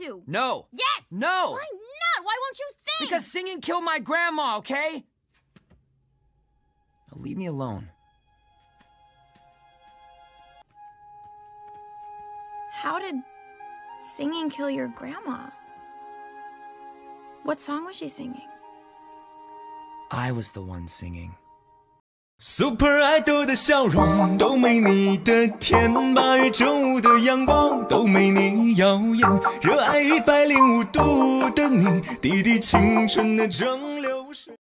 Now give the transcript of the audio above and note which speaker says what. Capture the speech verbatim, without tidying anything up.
Speaker 1: to.
Speaker 2: No.
Speaker 1: Yes.
Speaker 2: No.
Speaker 1: Why not? Why won't you sing?
Speaker 2: Because singing killed my grandma, okay? Now leave me alone.
Speaker 1: How did singing kill your grandma? What song was she singing?
Speaker 2: I was the one singing.
Speaker 3: Super Idol 的笑容都没你的甜，八月正午的阳光都没你耀眼，热爱一百零五度的你，滴滴青春的蒸馏水。